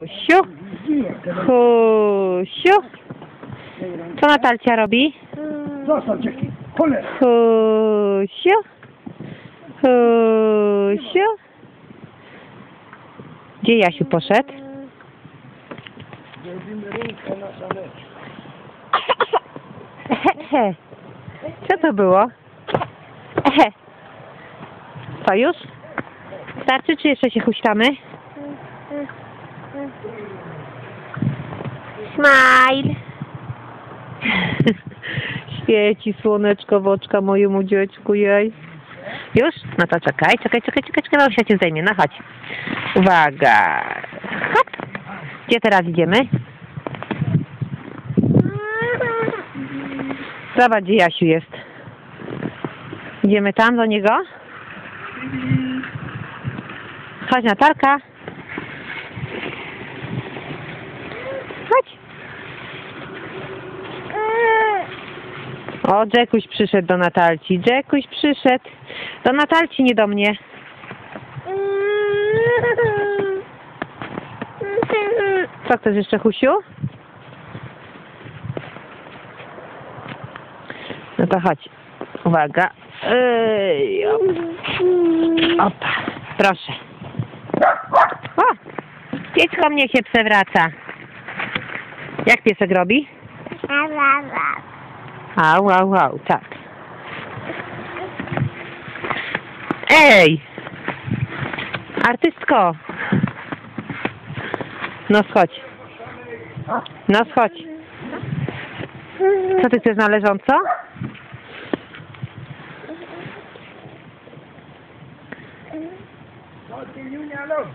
Husiu, Husiu. Co Natalcia robi? Zostaw dzieci, cholera. Husiu, Husiu. Gdzie Jasiu poszedł? Zrobimy rękę na sameczkę. Co to było? To już? Starczy, czy jeszcze się huśtamy? Smile. Świeci słoneczko w oczka mojemu dziecku, jej. Już? No to czekaj, bo się cię zdejmie. No chodź. Uwaga. Hop. Gdzie teraz idziemy? Zobacz, gdzie Jasiu jest. Idziemy tam do niego? Chodź, Natalka. Chodź. O, Jackuś przyszedł do Natalci. Jackuś przyszedł. Do Natalci, nie do mnie. Co chcesz jeszcze, Husiu? No to chodź. Uwaga. Opa. Proszę. O! Piecko mnie się przewraca. Jak piesek robi? Au, tak. Ej! Artystko! No schodź. No schodź. Co ty chcesz na leżąco? Co ty, Junia, robisz?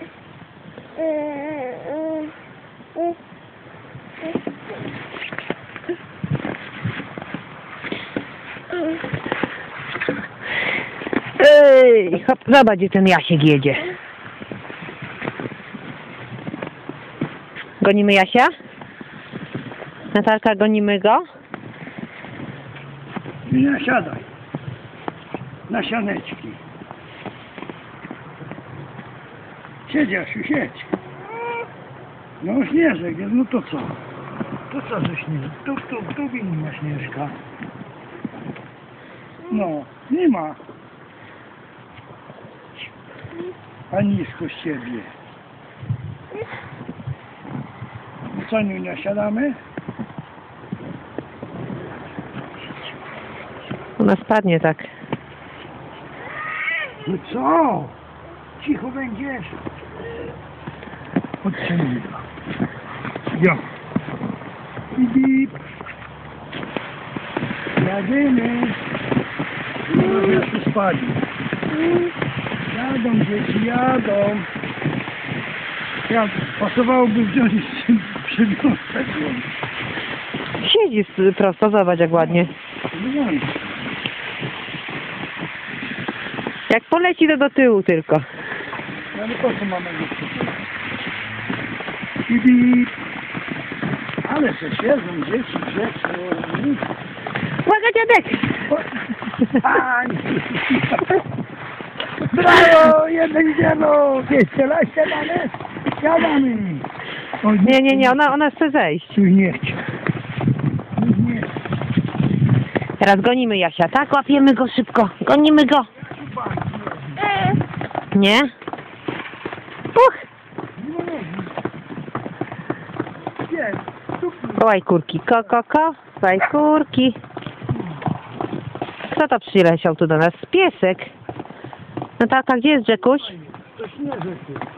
Ej, hop, zobacz, gdzie ten Jasiek jedzie. Gonimy Jasia? Natalka, gonimy go? Junia, siadaj. Na sianeczki. Siedź, Jasiu, siedź. No śnieżek, no to co? To co ze śnieżek? Tu winna śnieżka. No, nie ma. A nisko z ciebie. No co, Niunia, siadamy? Ona spadnie tak. No co? Cicho będziesz. Odciągnij go. Ja. Bip. Jadymy. No, ja się spadli. Jadą dzieci, jadą. Ja pasowałoby wziąć przywiązek. Siedzi prosto, zobacz jak ładnie. Jak poleci to do tyłu tylko. No ale po co mamy go? Bip. Ale se siedzą dzieci, Uwaga, dziadek! Brawo, jeden zielony! Jeszcze raz siadamy? Siadamy! Nie, ona chce zejść. Już nie chce. Teraz gonimy Jasia, tak? Łapiemy go szybko. Gonimy go. Nie? Puch! Wołaj kurki. Ko. Wołaj kurki. Kto to przyleciał tu do nas? Piesek. Natalka, gdzie jest Jackuś? To śnieżek.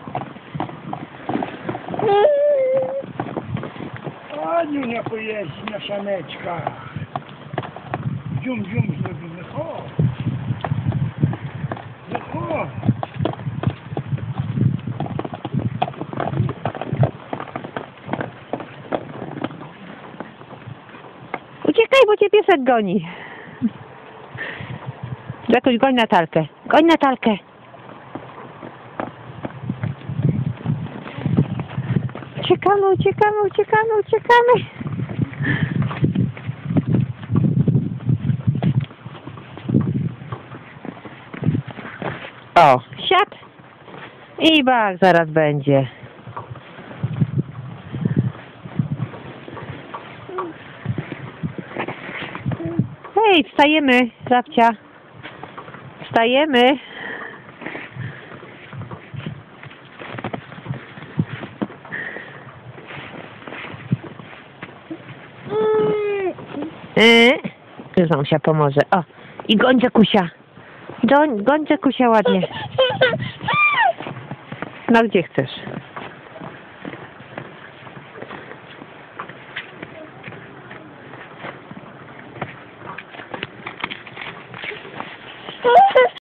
A Niunia pojeździ na szaneczkach. Dzium zrobimy. O! O! Uciekaj, bo cię piesek goni. Jackuś, goń Natalkę. Goń Natalkę. Uciekamy. O, siad. I bak zaraz będzie. Okej, wstajemy, babcia. Wstajemy. Już mamusia pomoże. O, i goń Kusia. Goń Kusia ładnie. No gdzie chcesz?